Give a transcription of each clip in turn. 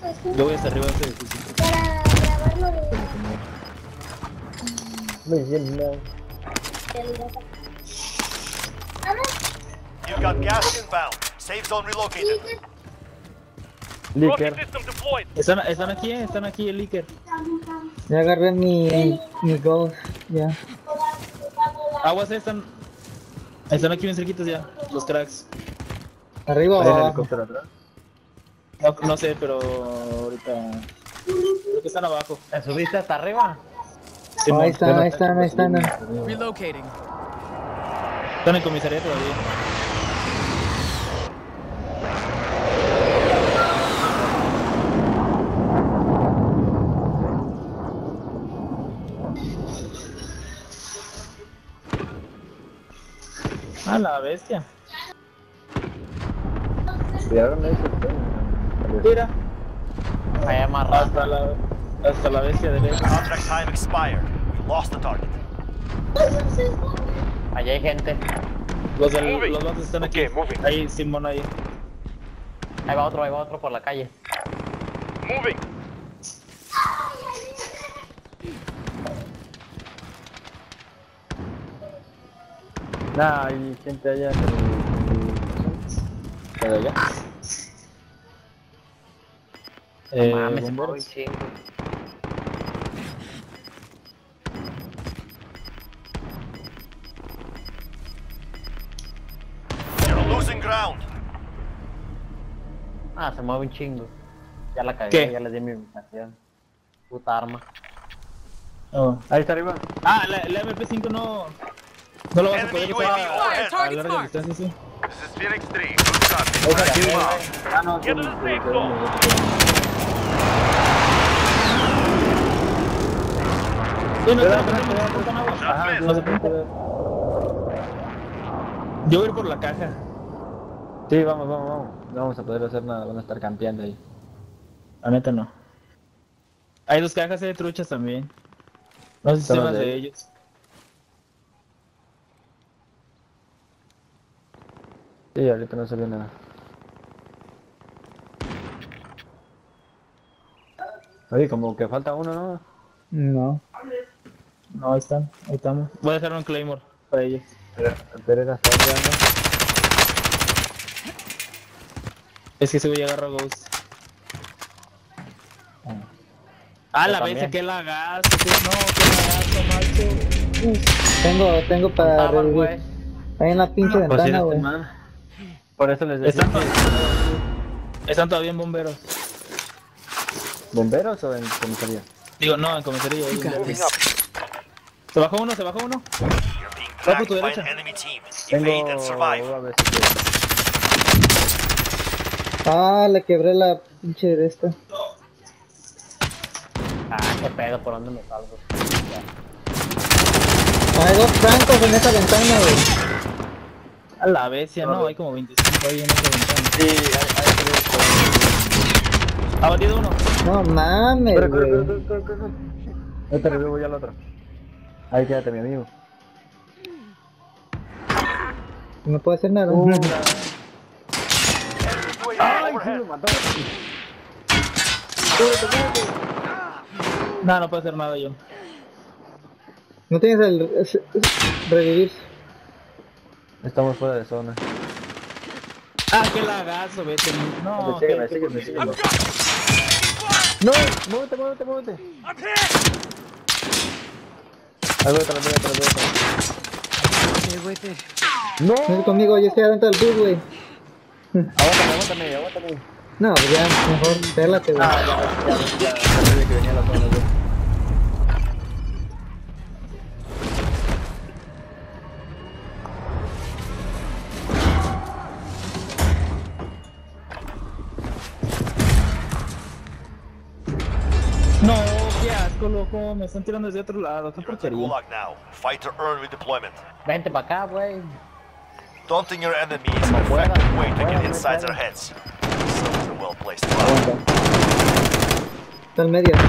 Yo voy hasta arriba de este edificio. Para grabarlo de... Muy bien, no. You've got gas inbound. Safe zone relocated. Licker. Están aquí el Licker. Ya agarré mi ghost, ya. Aguas, están aquí bien cerquitos ya, los cracks. Arriba o ¿Hay un abajo. helicóptero atrás? No sé, pero ahorita creo que están abajo. ¿Te subiste hasta arriba? Simón, Ahí están. Relocating. están en comisaría todavía. Ah, la bestia. Tiraron eso, Tira. Ahí amarrado. Hasta la bestia de lejos. Contract time expired. We lost the target. Allá hay gente. Los vatos están aquí. Ahí, Simón, ahí. Ahí va otro por la calle. Moving. Nah, hay gente allá. ¿Para allá? Mames, se mueve un bomberos. chingo. You're losing ground. Ah, se mueve un chingo. Ya la cagué, ¿Qué? ya le di mi ubicación. Puta arma. Oh. Ahí está arriba. Ah, la MP5 no lo vas a poder Enemy usar UAV a overhead. larga distancia, sí. This is Phoenix 3. Good copy. Ah, no, Get to the safe zone. Sí, no, Espera, están aguas. Ajá, No se preocupe. Yo voy a ir por la caja. Sí, vamos. No vamos a poder hacer nada, van a estar campeando ahí. La neta no. Hay dos cajas de truchas también. No sé si Son son las las de de ellos. Sí, ahorita no salió nada. Oye, como que falta uno, ¿no? No. No, ahí están, ahí estamos. Voy a dejar un Claymore para ellos. Pereira está arriba. Es que ese güey agarra Ghost. Ah, la bestia, que lagazo, no, que lagazo, macho. Tengo para Faltaba el revivir. güey. Ahí en la pinche Pues sí, ventana, güey. Por eso les decía. Están todavía en bomberos. ¿Bomberos o en comisaría? Digo, no, en comisaría. You got this. Se bajó uno. You're being Va por tracked tu by derecha. an enemy team. Tengo... Evade and survive. A ver si Ah, le quebré la pinche de esta. Ah, qué pedo, ¿por dónde me salgo? Hay dos francos en esa ventana, güey. A la bestia, no, hay como 25 ahí en esa ventana. Sí, Ha batido uno. No mames, corre. güey. Yo te revivo ya al otro. Ahí quédate, mi amigo. No puedo hacer nada. Enemy UAV ¡Ay, sí overhead. me mató! No puedo hacer nada yo. No tienes el revivir. Estamos fuera de zona. Ah, qué lagazo, vete. No, Sígueme. ¡No! ¡Muévete! Ahí voy atrás. Vete. ¡No! Ven conmigo, yo estoy adentro del bus, güey. Aguántame. No, pues ya, mejor pélate, güey. Ya sabía que venía la zona, güey. No, qué asco, loco. Me están tirando desde otro lado. Qué You're at the porquería. gulag now. Fight to earn redeployment. Vente pa' acá, güey. Daunting your enemies is Como an puedas, effective way to como get puedas, inside no their puedas. heads. This is a well-placed round. Está en medio.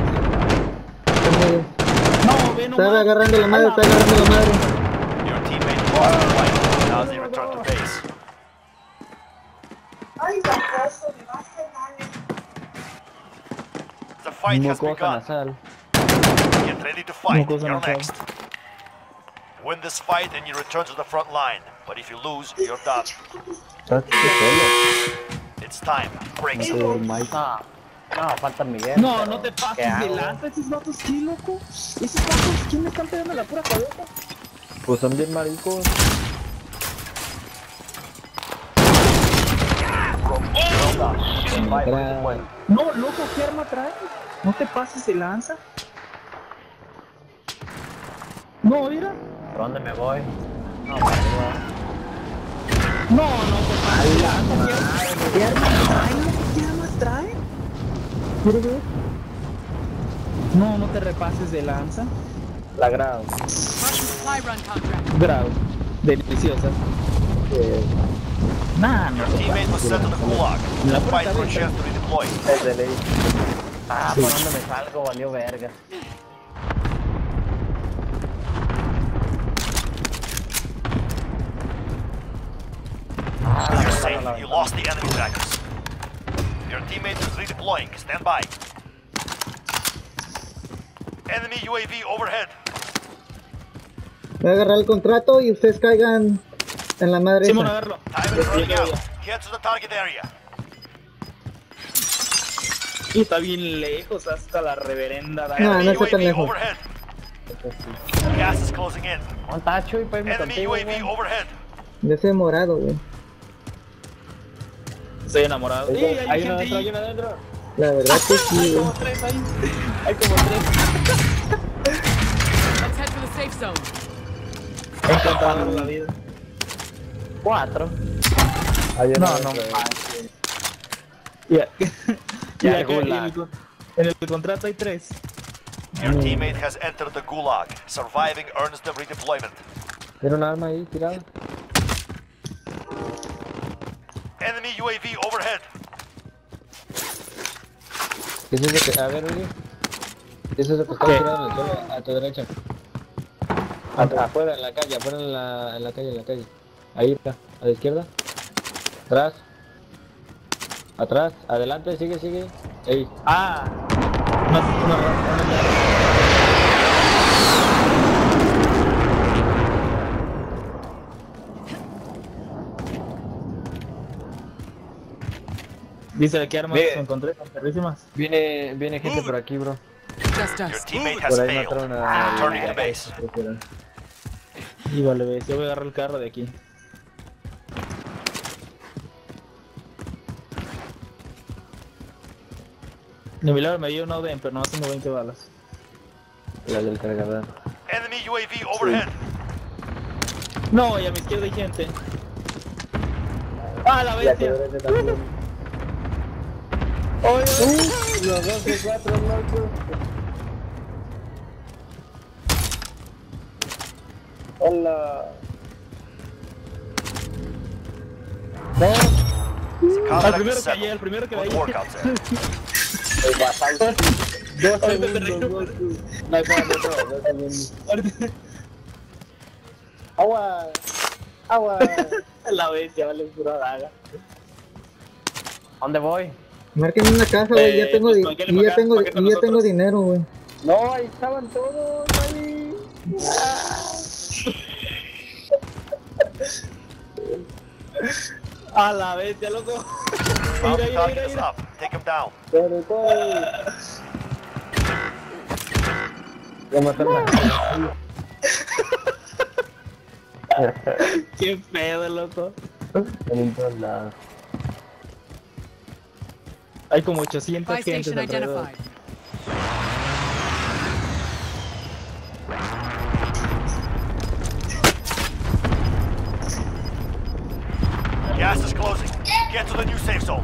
No, ve, no. Está agarrando la madre. Your teammate lost the fight. Now they return to base. The fight has Mucosa begun. nasal. Get ready to fight. Mucosa You're nasal. next. Win this fight and you return to the front line. But if you lose, you're done. Estás tú solo. It's time. Break. No, Mike. No, falta Miguel. No, pero no te ¿qué pases de hago? lanza, esos vatos, ¿qué, loco? Esos vatos, ¿quién me están pegando la pura cabeza? Pues son bien maricos. No, loco, ¿qué arma traes? No te pases de lanza. No, mira. ¿Por dónde me voy? No, para arriba. No, no te pases de lanza. ¿Qué armas traen? ¿Qué armas traen? ¿Quieres ver? No, no te repases de lanza. La grado. Fly run contract. Grado. Deliciosa. Nah, no. Your teammate was sent to the gulag. La pura Fight for a cabeza. chance to redeploy. Es de ley. Ah, ¿por dónde me salgo? Valió verga. Ah, la You're ventana, safe. la You ventana. lost the enemy trackers. Your teammate is redeploying. Stand by. Enemy UAV overhead. Voy a agarrar el contrato y ustedes caigan en la madre Simón, esa. agarlo. Time is running out. Get to the target area. Y está bien lejos hasta la reverenda. No, Enemy no está tan UAV lejos. overhead. Gas is closing in. ¿Dónde está Chuy? Pues me Enemy contigo, UAV güey. overhead. De ese morado, güey. Estoy enamorado. Sí, hay uno gente adentro, ahí. hay uno adentro. La verdad que sí, Hay güey. como tres ahí. Hay como tres. Let's head for the safe zone. Encontrando la vida. 4. Hay uno No, adentro. no manches. Ya. Ya, Ya, gulag. en el contrato hay 3. Your teammate has entered the gulag. Surviving earns them redeployment. Tiene un arma ahí tirada. Enemy UAV overhead. ¿Qué es eso que.? A ver, oye. ¿Qué es eso que está ¿Qué? tirado en el suelo? A tu derecha. Afuera, en la calle, afuera en la calle. Ahí está, a la izquierda. Atrás. Atrás, adelante, sigue. Ey. Ah. No. Dice que armas Ve. encontré con perrísimas. Viene gente por aquí, bro. Just Your us. teammate has Por ahí failed. mataron a. Returning to base. Y vale, ves, yo voy a agarrar el carro de aquí. De milagro me dio una ODM, pero no tengo 20 balas. La del cargador. Enemy UAV overhead. No, y a mi izquierda hay gente. ¡Ah, la bestia! ¡Oye! Los 2 y 4, loco. Hola. Al Contract primero is que hallé, settled. al primero que Good veía. work out there. 2 Ahorita te segundos, reí. loco. No, espérate, no, 2 segundos. Agua. La bestia, vale, pura daga. ¿Dónde voy? Marquen una casa, güey. Ya tengo, pues, ¿para qué le pagas? ¿Para qué con ya tengo nosotros? dinero, güey. No, ahí estaban todos, ahí. A la bestia, loco. Bounty target is up. Take him down. Corre, corre. Ya mataron a. Qué pedo, loco. En todos lados. Hay como 800 Buy gentes station alrededor. identified. Gas is closing. Get to the new safe zone.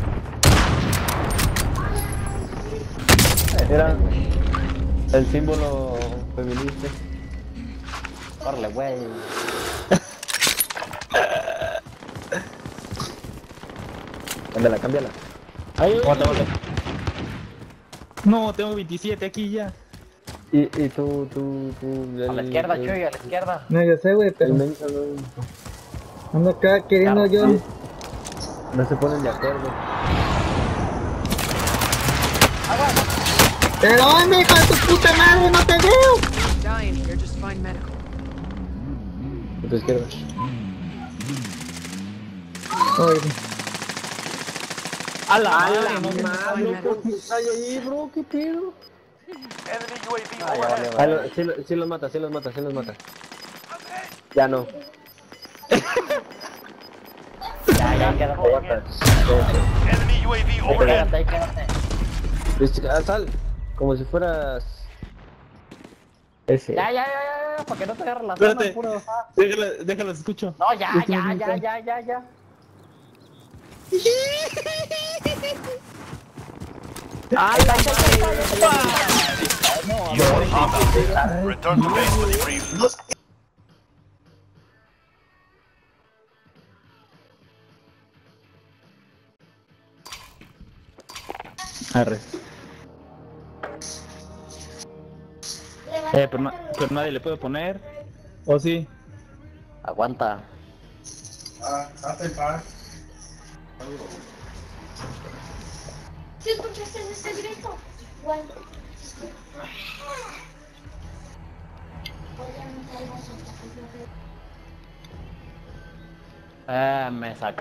Era el símbolo feminista. Córrele, güey. Cámbiala. Aguanta. No, tengo 27 aquí ya. Y tú. A la izquierda, Chuy, a la izquierda. No, yo sé, güey, El pero menso ando acá queriendo yo. no se ponen de acuerdo. ¿De dónde, hijo de tu puta madre? ¡No te veo! Dying here, just find medical. A tu izquierda. A la Find madre, medical. ahí, bro, qué pedo. Enemy UAV Ah, ya overhead. vale, vale. Sí los mata, sí los mata, sí los mata. Ya no. Ya, quédate. Enemy UAV overhead. Quédate, quédate. Sal. Como si fueras... Ese. Ya, para que no te agarre la zona, Espérate. puro. Déjalo, escucho. No, ya. ¡Ay, la Your team won. Return to base for debrief. Arre. Pero nadie le puede poner. ¿O sí? Aguanta. ¿Sí escuchaste ese grito? Bueno. Me saco.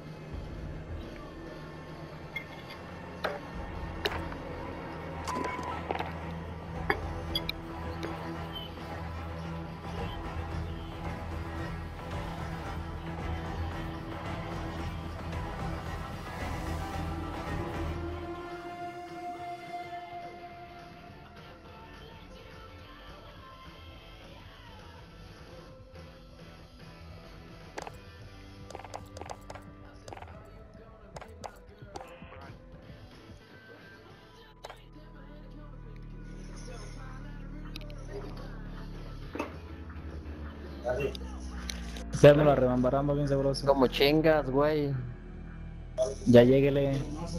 Ya me lo rebambarramos bien sabroso. Como chingas, güey. Ya lléguele.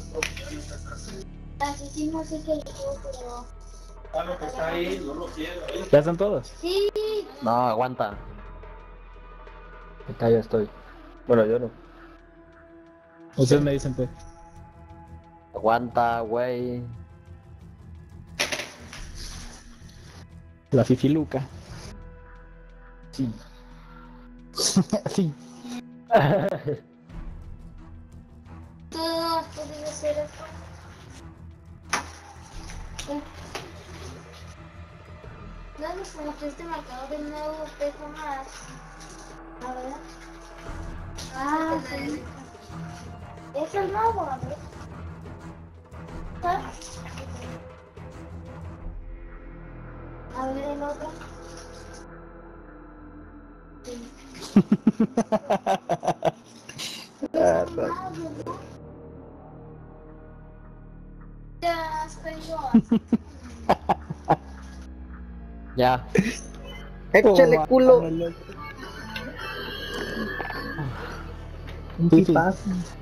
Asesino sí que llegó, pero... ¿Ya están todos? Sí. No, aguanta. Acá ya estoy. Bueno, yo no. Ustedes me dicen, pues. Aguanta, güey. La fifiluca. Sí. Sí. Todo puede ser esto. No, como que este marcador de nuevo pesa más. A ver. Ah, sí. Es el nuevo, a ver. ¿Ah? A ver el otro. Sí. Ya, estoy Ya. Échale culo. Un tipazo.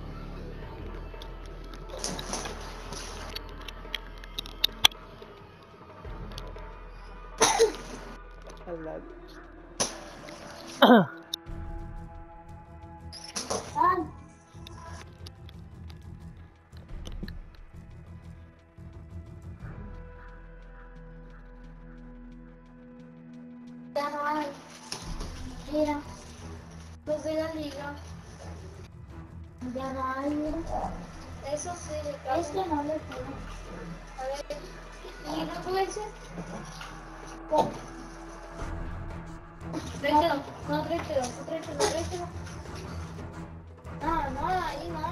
Ya no hay. Mira. Los de la liga. Ya no hay, mira. Eso sí, este no le puedo. A ver. ¿Y no puede ser? ¿Cómo? Tráetelo. No, tráetelo. No, ahí no.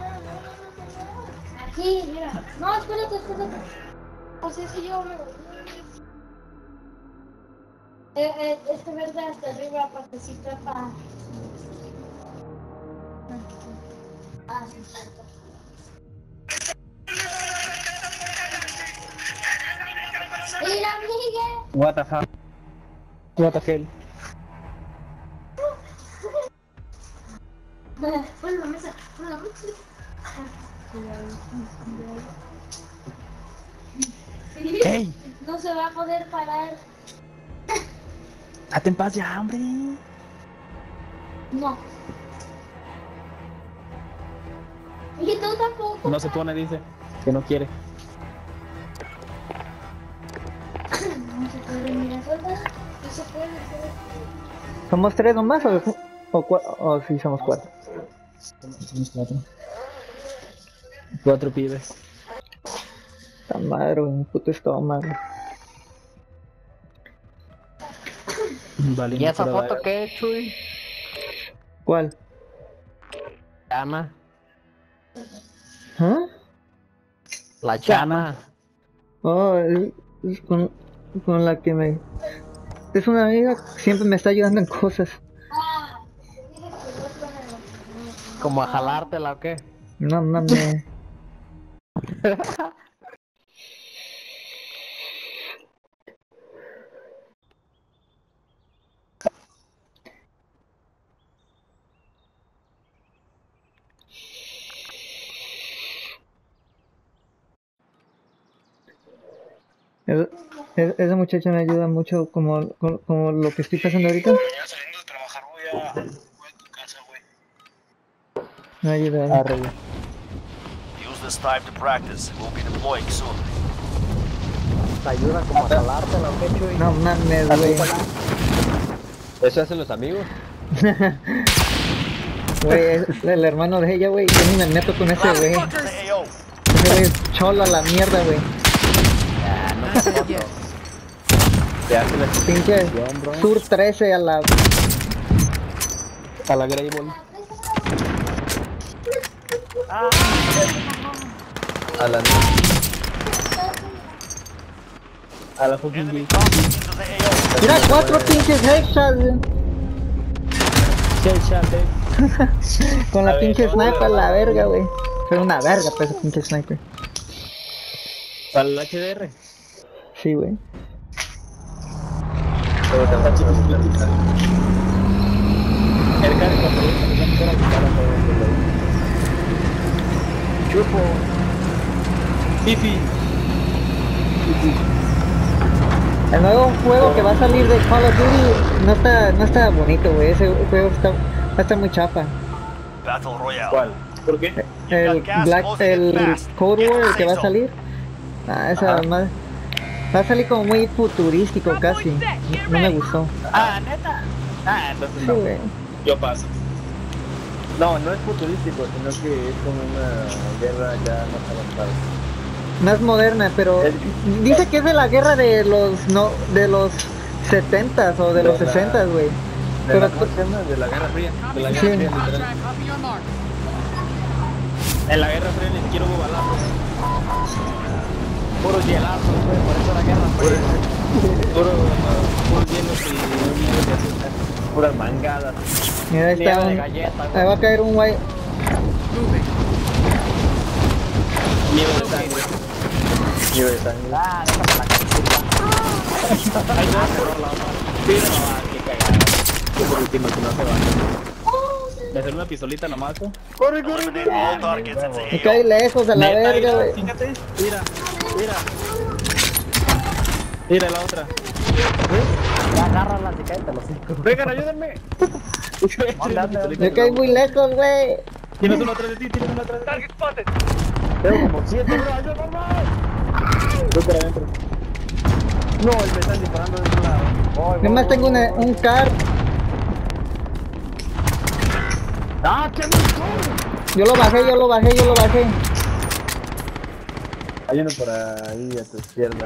Aquí, mira. No, espérate. Pues ese yo me voy. Este verde hasta arriba, partecita para... Ah, sí, cierto. ¡Mira, Miguel! What the fuck? What the hell? Pon la mesa. ¡Ey! No se va a poder parar. ¡Date en paz ya, hombre! No. Y tú tampoco. No se pone, dice. Que no quiere. se puede. ¿Somos 3 nomás o sí somos 4? Somos 4. 4 pibes. Está madre, un puto estómago. Vale, ¿Y esa foto qué es, Chuy? ¿Cuál? Chama. ¿Ah? La chama. Oh, es con la que me... Es una amiga que siempre me está ayudando en cosas. ¿Como a jalártela o qué? No mames. Esa muchacha me ayuda mucho como lo que estoy pasando ahorita. Ya saliendo de trabajar voy a tu casa, güey. Me ayuda. Use this time to practice. We'll be deploying soon. ¿Te ayuda como a jalártela o qué, Chuy? No mames, güey. ¿Eso hacen los amigos? Güey, es el hermano de ella, güey. Yo ni me meto con ese güey. The AO. Ese güey es cholo a la mierda, güey. ¿Te hacen la Pinche Sur 13 a la... a la Grey Ball? A la fucking Enemy G. dropping into the AO. Mira, 4 pinches headshots, güey. Con la pinche sniper a la verga, güey. Fue una verga, pues, esa pinche sniper. ¿Para el HDR? Sí, güey. Pero te está chido. El carro cuando empezamos a quitar a todo el Chupo. Fifi. El nuevo juego que va a salir de Call of Duty no está bonito, güey. Ese juego va a estar muy chafa. Battle Royale. ¿Cuál? ¿Por qué? El Cold War, el que va a salir. Esa madre. Va a salir como muy futurístico casi. No me gustó. ¿Neta? Entonces Sí, no. güey. Yo paso. No, no es futurístico, sino que es como una guerra ya más avanzada. Más moderna, pero dice que es de la guerra de los 70s o de los 60s, güey. De la, ¿cómo se llama? De la Guerra Fría. De la Guerra Sí. Fría, literal. Copy your mark. En la Guerra Fría ni siquiera hubo balazos. Puros hielazos, güey, por eso la Guerra Fría. Puros hielos y un nivel de azúcar. Puras mangadas. Mira, ahí está Nieve de un... galleta, Ahí güey. va a caer un güey. Moving. Nieve de sangre. Nieve de sangre. Déjame la camiseta. Ahí va a cerrar la otra. Sí, no va, qué cagada. Yo por último, que no se va. ¿Me hacer una pistolita nomás? Eliminate all targets at Me the cae AO. lejos a la Neta, verga, mira, güey. fíjate, mira. Mira la otra. Ya agárrala, se cae, te lo cinco. Vengan, ayúdenme. Me cae muy lejos, güey. Tienes uno atrás de ti, tienes uno atrás de ti. Target spotted. Tengo como 7, bro, ayúdame. Voy para adentro. No, me están disparando de otro lado. Nada más tengo un car. ¡Ah, qué mucho! Yo lo bajé. Hay uno por ahí a tu izquierda.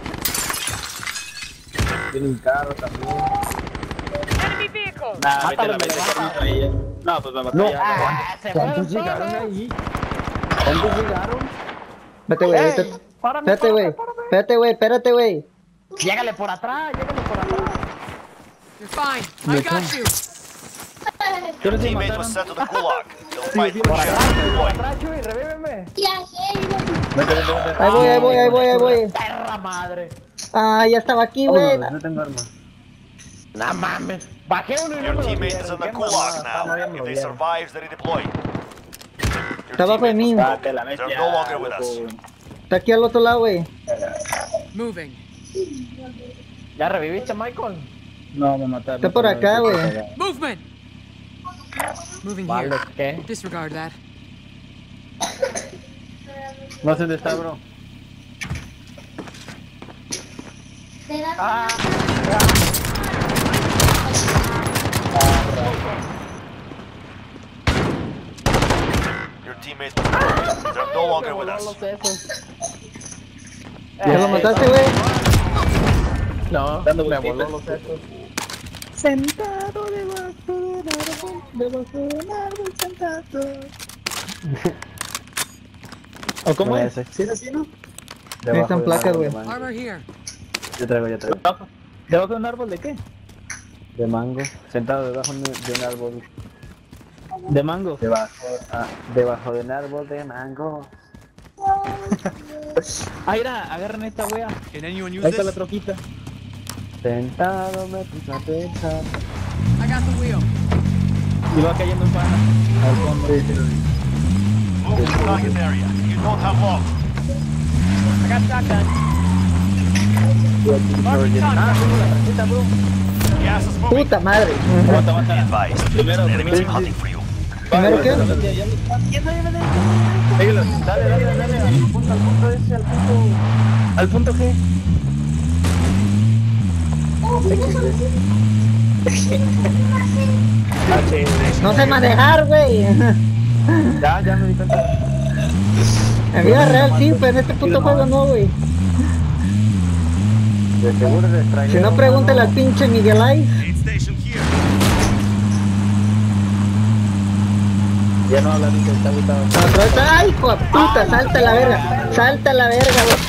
Tiene un carro también. Enemy vehicle. Nah, Mátalo, vete me la levanta. por ella. No, pues me mató No. ya. Se ¿Cuántos fueron llegaron todos. ahí? ¿Cuántos llegaron? Espérate, güey. Espérate, güey. Llégale por atrás, You're fine. I got you. Your teammate was sent to the gulag. They'll fight for Por share atrás, the por point. atrás, Chuy, revíveme. Ya sé, Vete, vete, vete. Ahí voy. Perra madre. Ah, ya estaba aquí, güey. No tengo arma. No mames. Bajé uno y no Your me lo teammate dieron. is in the Qué gulag mamada, no, ya now. me If lo they dieron. survive, they redeploy. Está abajo de mí. Date la bestia. They're no longer with us. Está aquí al otro lado, güey. Moving. ¿Ya reviviste, Michael? No, me mataron. Está por acá, güey. Movement. Moving Vale, here. ¿qué? Disregard that. No sé dónde está, bro. te dan Your teammates, they're no longer with us. ¿Ya lo mataste, güey? No, Me voló los sesos. sentado debajo de un árbol sentado. ¿O cómo es? ¿Sí es así, no? Ahí están placas, güey. Armor here. Yo traigo. ¿Debajo de un árbol de qué? De mango. Sentado debajo de un árbol. De mango. Debajo de un árbol de mango. Ah, mira, agarren esta wea. Can anyone use Ahí está la this? troquita. Sentado me puse a pensar. I got the wheel. Y va cayendo un pana. Al fondo. Move to the target area. You don't have long. I got shotgun. Marking contact. Gas is moving. Puta madre. Aguanta, Be aguanta. advised. There's an enemy team hunting for you. ¿Primero qué? Dale. Al punto ese, al punto. Al punto G. No sé manejar, güey. Ya me di cuenta. En vida real sí, pero en este puto juego no, güey. De seguro se extrañó. Si no, pregúntale al pinche Miguel Ay. Aid station here. Ya no habla ni que está agotado. ¡Ay, hijo de puta! ¡Salta a la verga! ¡Salta a la verga, güey!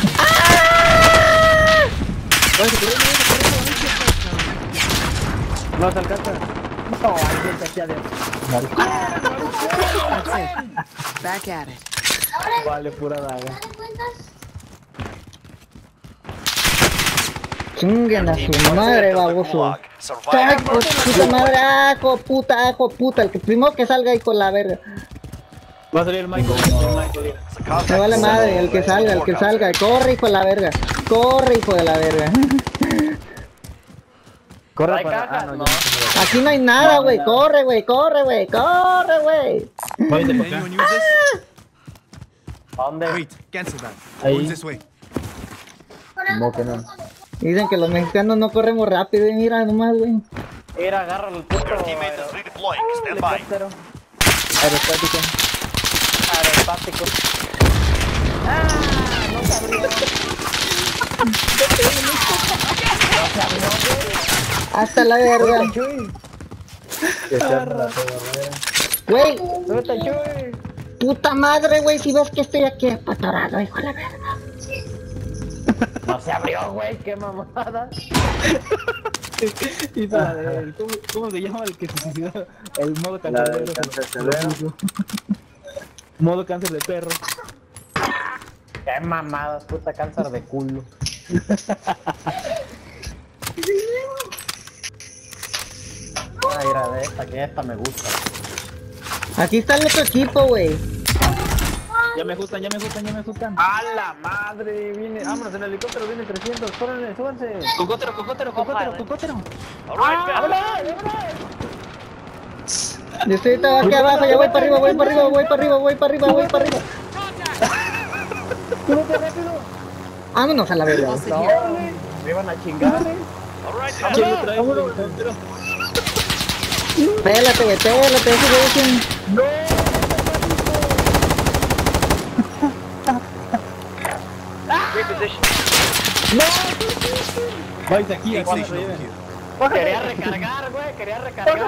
No se alcanza. No, hay gente aquí adentro. Back at it. Vale, pura daga. Chinguen a su madre, baboso. ¡Ay, hijo de puta madre! ¡Ah, hijo de puta! ¡Ah, hijo de puta! El que primero que salga ahí con la verga. Va a salir el Michael. Me vale madre, el que salga. Corre, hijo de la verga. Corre, hijo de la verga. Corre para... no. Aquí no hay nada, güey. Corre, güey. Váyase Can por acá. anyone use this? ¿A dónde? Wait, cancel that. Ahí. Going this way. Como que no. Dicen que los mexicanos no corremos rápido. Y mira nomás, güey. Era, agarra el punto. Your teammate is redeploying. Stand by. Helicóptero. Aerostática. Aerostático. Hasta la verga. Güey, puta madre, güey. Si ves que estoy aquí apatorado, hijo de la verga. No se abrió, güey. Qué mamada. Hizo la de... ¿Cómo se llama el que se suicidó? El modo cancerbero. Modo cáncer de perro. Qué mamadas, puta cáncer de culo. Ay, era de esta, que esta me gusta. Aquí está el otro equipo, güey. Ya me ajustan. ¡A la madre! Viene, vámonos, en el helicóptero viene 300. ¡Córrenle, súbanse! Cocótero. All right, fellas. Yo estoy aquí abajo, ya voy para arriba. Vámonos a la verga. I'll sit here. Me iban a chingar, All right, ¿Quién fellas. lo trae? Helicóptero. Pélate, güey, ese güey. Vais aquí, Aid aquí. station over here. Quería recargar, güey, quería recargar.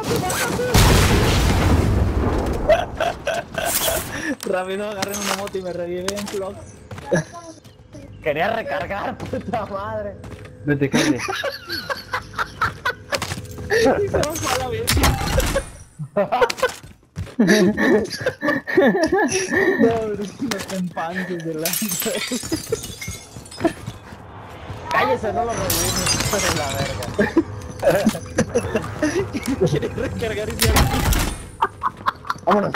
Rápido, agarren una moto y me reviven, vlog. Quería recargar, puta madre. Vete, cállate. Y se bajó a la verga. No, los empantes de lanza. Cállese, no lo revivimos, hijo de la verga. Quiere recargar y se aquí. Vámonos.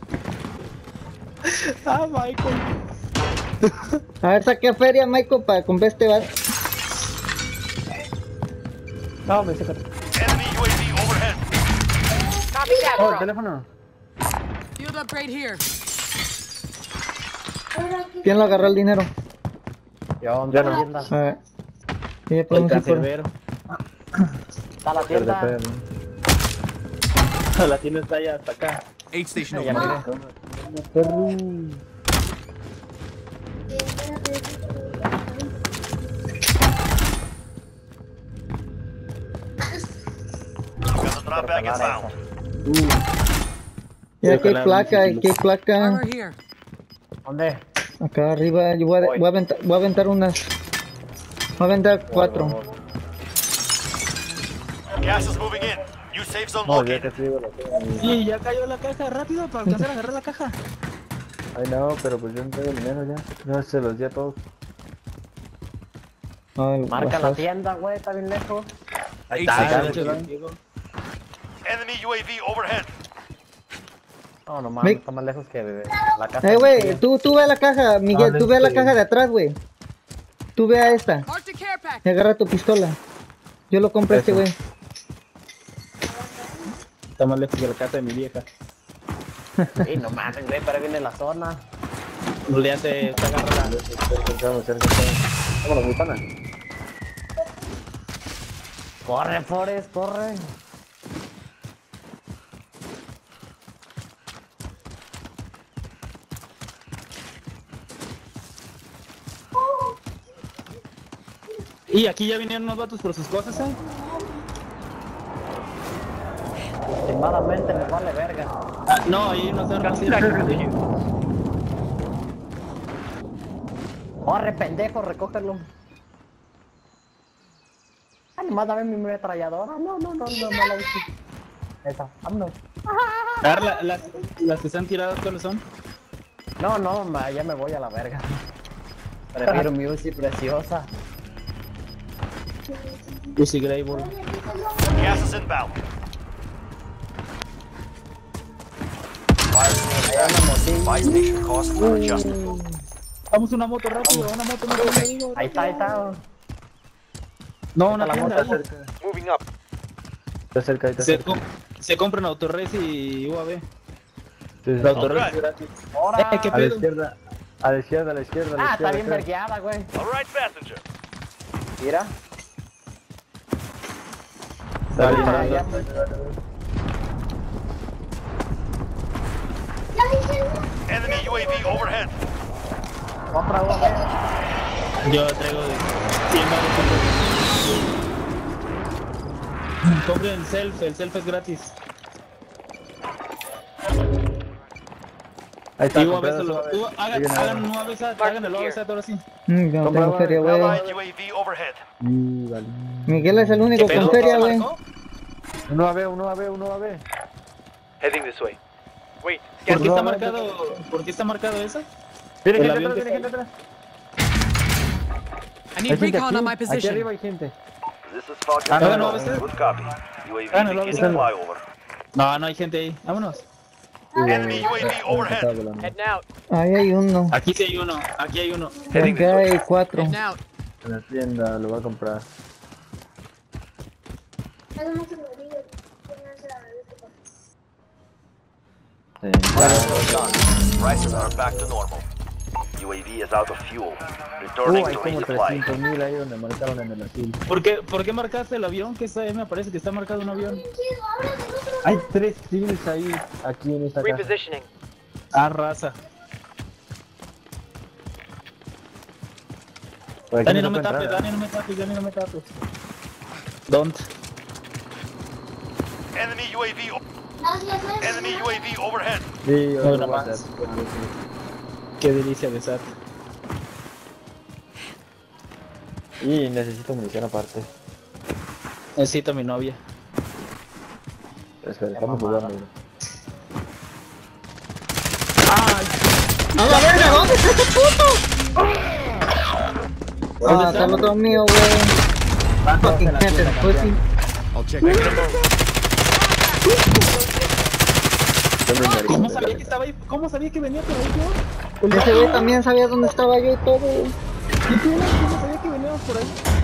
Ah, Michael. A ver, saqué feria, Michael, para comprar este bar. No, me saca. Enemy UAV overhead. Copy that, Oh, bro. teléfono. Field upgrade here. ¿Quién lo agarró el dinero? Ya no. A ver. Sí, ya El podemos ir por... cancerbero. Está la tienda. La tienda está allá hasta acá. Aid station Ya over. miré. Got the drop bag inbound. Ya, ¿qué placa? ¿Qué placa? Armor here. ¿Dónde? Acá arriba, yo voy a aventar unas. Voy a aventar 4. Gas is moving in. New safe zone No, ya located. casi digo la tengo. Sí, ya cayó la caja, rápido para alcanzar a agarrar la caja. Ay no, pero pues yo no tengo dinero ya. No se los di a todos. Marca la tienda, güey, está bien lejos. Ahí está, está. Enemy UAV overhead. No, no mames, está más lejos que la casa. Güey, tú ve a la caja, Miguel, tú ve a la caja de atrás, güey. Tú ve a esta. Arctic care pack. Y agarra tu pistola. Yo lo compré este, güey. Está más lejos que la casa de mi vieja. Sí, no mames, güey, pero viene la zona. Ya te está agarrando. Cerca. Vámonos, mi pana. Corre, Forrest, corre. Y aquí ya vinieron unos vatos por sus cosas, Últimamente me vale verga. No, ahí hay unos armas. Corre, pendejo, recógelo. Ay, nomás dame mi ametralladora. No la hice. Esa, vámonos. A ver, las que están tiradas, ¿cuáles son? No, ya me voy a la verga. Prefiero mi Uzi preciosa. Uzi Greyball. Gas is inbound. Buy station costs are adjusted. Vamos una moto rápido, una moto. Ahí está. No, una la tienda. moto. Ahí. Moving up. Está cerca, ahí está cerca. Se compran Autores y UAV. Sí, La Autores es gratis. ¿Qué a la pedo? izquierda. A la izquierda, a la izquierda. Ah, está bien vergueada, güey. All right, passenger. Mira. Está disparando. Enemy UAV overhead. Compra uno. Yo traigo de 100 baros. Compren el self es gratis. Ahí está. Y UAV hagan un UAV SAT, hagan el UAV SAT ahora sí. Yo no tengo feria, güey. Allied UAV overhead. Vale. Miguel es el único con feria, güey. Uno a ver. Heading this way. Wait, ¿Por qué está marcado eso? Viene El gente avión atrás, que viene gente atrás. I need recon on my Aquí position. arriba hay gente. This is Falcon. Ah, no, Zero. no, Good copy. Ah, UAV no, beginning no, flyover. No hay gente ahí. Vámonos. Enemy UAV overhead. heading out. Ahí hay uno. Aquí sí hay uno. Aquí hay uno. Aquí hay 4. Heading out. En la tienda, lo voy a comprar. Sí. Prices are back to normal. UAV is out of fuel. Returning Hay to como resupply. 300,000 ahí donde marcaron en el asilo. ¿Por qué marcaste el avión? Que está, me parece que está marcado un avión. Hay 3 civiles ahí, aquí en esta casa. Repositioning. Ah, raza. Por aquí Dani, no no me se puede tapes, entrar, Dani, no me tapes, Dani, no me tapes. Don't. Enemy UAV. Enemy UAV overhead. Sí, No, otro no WhatsApp. más. Qué delicia de SAT. Y necesito munición aparte. Necesito a mi novia. Espera, estamos jugando. ¡A la verga! ¿Dónde está ese puto? Ah, está el otro mío, güey. Fucking gente, pussy. I'll check it. ¿Cómo sabía que estaba ahí? ¿Cómo sabía que venía por ahí yo? Ese güey también sabía dónde estaba yo y todo. ¿Cómo sabía que veníamos por ahí?